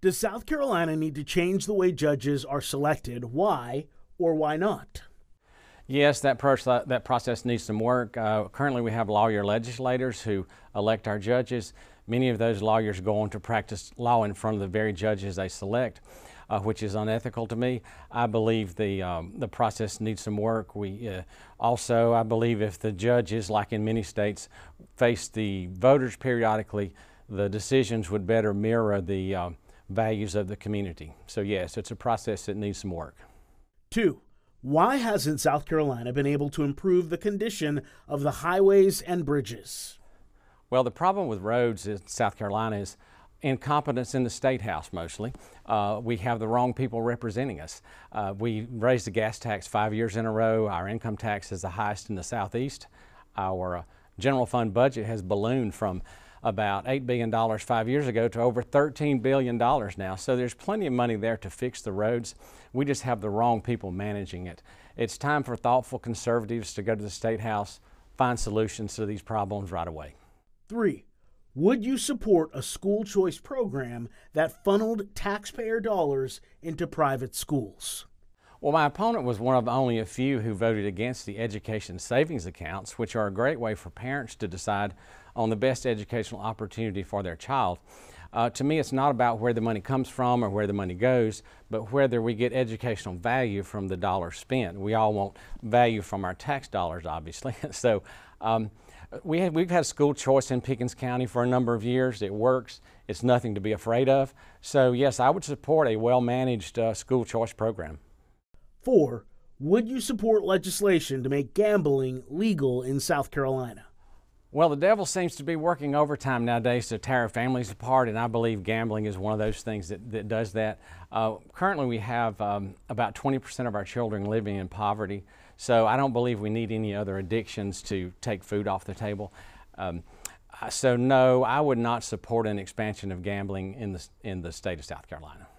Does South Carolina need to change the way judges are selected? Why or why not? Yes, that process needs some work. Currently, we have lawyer legislators who elect our judges. Many of those lawyers go on to practice law in front of the very judges they select, which is unethical to me. I believe the process needs some work. Also, I believe if the judges, like in many states, face the voters periodically, the decisions would better mirror the values of the community. So yes, it's a process that needs some work. 2. Why hasn't South Carolina been able to improve the condition of the highways and bridges? Well, the problem with roads in South Carolina is incompetence in the State House mostly. We have the wrong people representing us. We raised the gas tax 5 years in a row. Our income tax is the highest in the Southeast. Our general fund budget has ballooned from about $8 billion 5 years ago to over $13 billion now. So there's plenty of money there to fix the roads. We just have the wrong people managing it. It's time for thoughtful conservatives to go to the State House, find solutions to these problems right away. 3. Would you support a school choice program that funneled taxpayer dollars into private schools? Well, my opponent was one of only a few who voted against the education savings accounts, which are a great way for parents to decide on the best educational opportunity for their child. To me, it's not about where the money comes from or where the money goes, but whether we get educational value from the dollars spent. We all want value from our tax dollars, obviously. So we've had school choice in Pickens County for a number of years. It works. It's nothing to be afraid of. So yes, I would support a well-managed school choice program. 4. Would you support legislation to make gambling legal in South Carolina? Well, the devil seems to be working overtime nowadays to tear families apart, and I believe gambling is one of those things that does that. Currently, we have about 20% of our children living in poverty, so I don't believe we need any other addictions to take food off the table. So no, I would not support an expansion of gambling in the state of South Carolina.